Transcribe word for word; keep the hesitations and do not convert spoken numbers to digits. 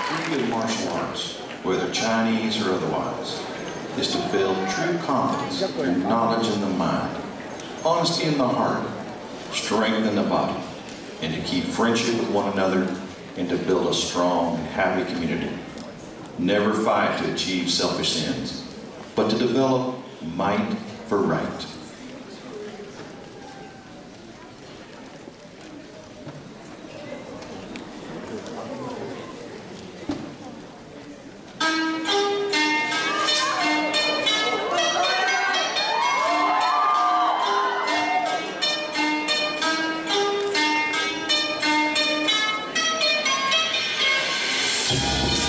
key in martial arts, whether Chinese or otherwise, is to build true confidence and knowledge in the mind, honesty in the heart, strength in the body, and to keep friendship with one another and to build a strong and happy community. Never fight to achieve selfish ends, but to develop might for right. Thank you.